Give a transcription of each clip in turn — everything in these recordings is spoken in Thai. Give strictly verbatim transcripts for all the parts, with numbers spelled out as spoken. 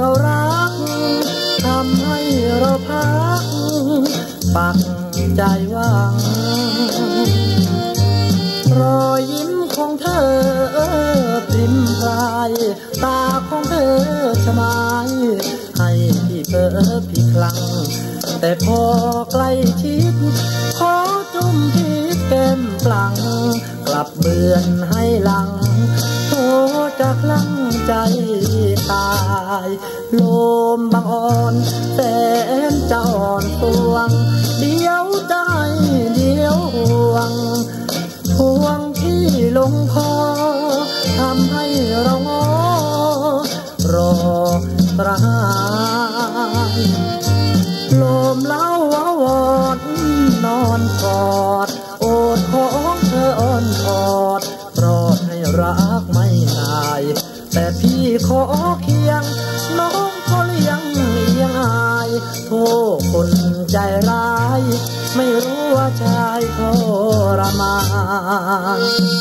เรารักทำให้เราพักปักใจหวังรอยยิ้มของเธอพริมพรายตาของเธอสมายให้พี่เพ้อพี่คลั่งแต่พอใกล้ชิดขอจุ่มพิษแก้มปลังกลับเบือนให้หลังโทจากลังใจตายลมบางอ่อนแสนจะอ่อนตวงเดียวใจเดียวห่วงห่วงที่ลงคอทำให้เรางอรอกระหายลมเล่าวอนนอนกอดโอดของเธออ่อนกอดโปรดให้รักไม่นายแต่พี่ขอเคียงน้องก็เลี้ยงเลี้ยงอายโทษคนใจร้ายไม่รู้ว่าชายทรมาน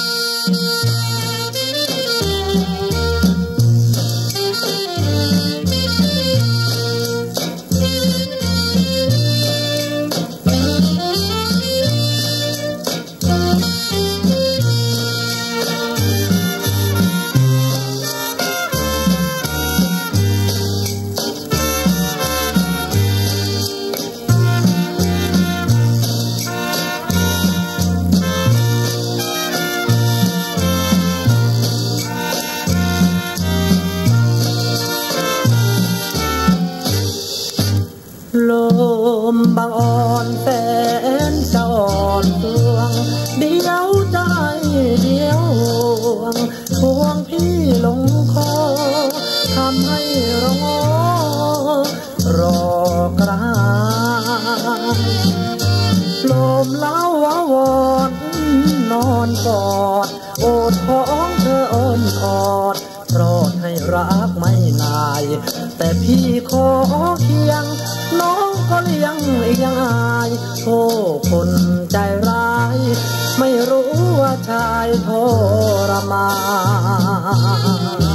ลมบางอ่อนแสนจะอ่อนตวงเดียวใจเดียวห่วงห่วงพี่ลงคอทำให้เรางอรอกระหายลมเล่าวอนนอนกอดโอดของเธออ่อนกอดโปรดให้รักไม่นายแต่พี่ขอเคียงน้องก็เลี้ยงเลี้ยงอายโทษคนใจร้ายไม่รู้ว่าชายทรมาน